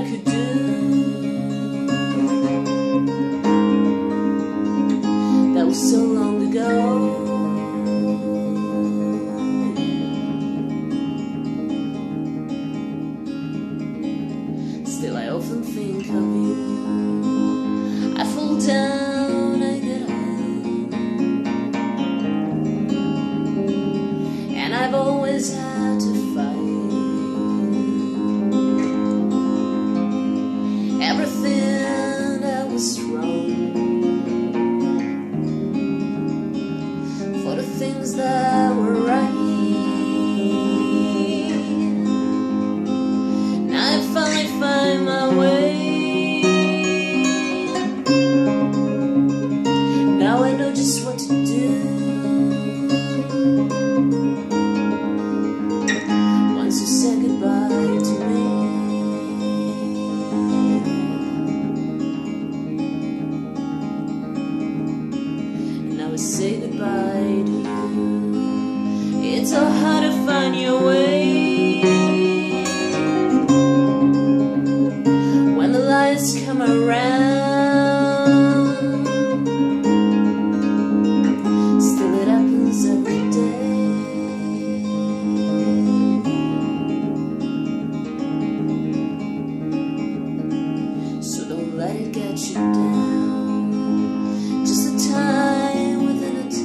could do. That was so long ago. Still I often think of you. I fall down, I get up, and I've always had to fight everything that was wrong for the things that were right. Now I finally find my way. Now I know just what to do. Once you said goodbye to me, and now I say goodbye to you. It's so hard to find your way when the lights come around. Let it get you down. Just a time within a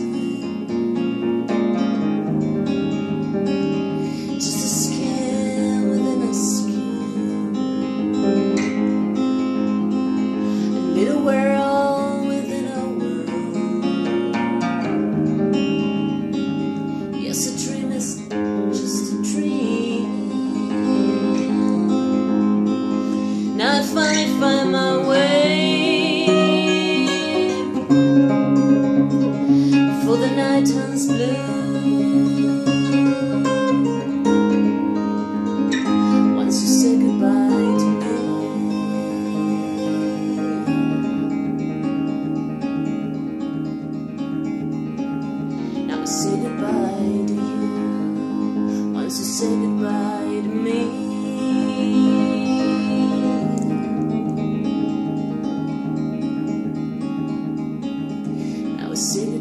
time. Just a skin within a skin. A little world within a world. Yes, a dream is just a dream. Now I finally find my way before the night turns blue. Once you say goodbye to me, now I say goodbye to you. Once you say goodbye to me, say